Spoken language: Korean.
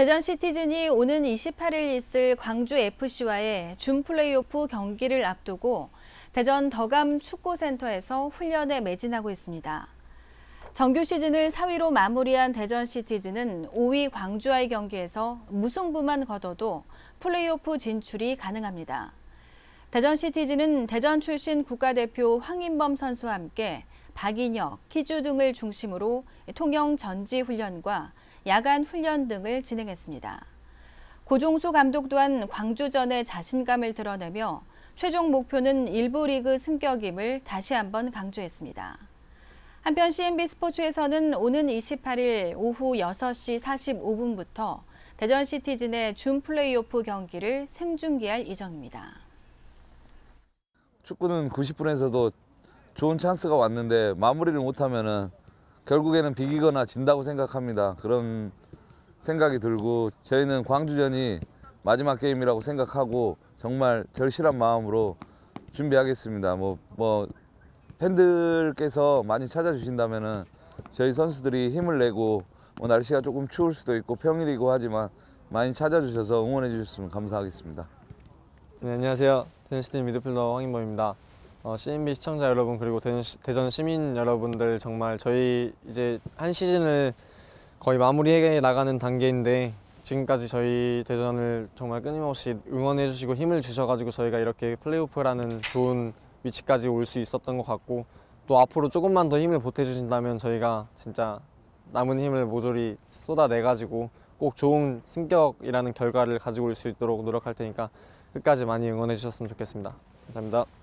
대전 시티즌이 오는 28일 있을 광주 FC와의 준 플레이오프 경기를 앞두고 대전 더감 축구센터에서 훈련에 매진하고 있습니다. 정규 시즌을 4위로 마무리한 대전 시티즌은 5위 광주와의 경기에서 무승부만 거둬도 플레이오프 진출이 가능합니다. 대전 시티즌은 대전 출신 국가대표 황인범 선수와 함께 박인혁, 키주 등을 중심으로 통영 전지 훈련과 야간 훈련 등을 진행했습니다. 고종수 감독 또한 광주전에 자신감을 드러내며 최종 목표는 1부 리그 승격임을 다시 한번 강조했습니다. 한편 CNB 스포츠에서는 오는 28일 오후 6시 45분부터 대전 시티즌의 준 플레이오프 경기를 생중계할 예정입니다. 축구는 90분에서도 좋은 찬스가 왔는데 마무리를 못하면은 결국에는 비기거나 진다고 생각합니다. 그런 생각이 들고 저희는 광주전이 마지막 게임이라고 생각하고 정말 절실한 마음으로 준비하겠습니다. 팬들께서 많이 찾아주신다면은 저희 선수들이 힘을 내고 날씨가 조금 추울 수도 있고 평일이고 하지만 많이 찾아주셔서 응원해 주셨으면 감사하겠습니다. 네, 안녕하세요. 대전시티 미드필더 황인범입니다. CNB 시청자 여러분 그리고 대전 시민 여러분들 정말 저희 이제 한 시즌을 거의 마무리해 나가는 단계인데 지금까지 저희 대전을 정말 끊임없이 응원해 주시고 힘을 주셔가지고 저희가 이렇게 플레이오프라는 좋은 위치까지 올 수 있었던 것 같고 또 앞으로 조금만 더 힘을 보태주신다면 저희가 진짜 남은 힘을 모조리 쏟아내가지고 꼭 좋은 승격이라는 결과를 가지고 올 수 있도록 노력할 테니까 끝까지 많이 응원해 주셨으면 좋겠습니다. 감사합니다.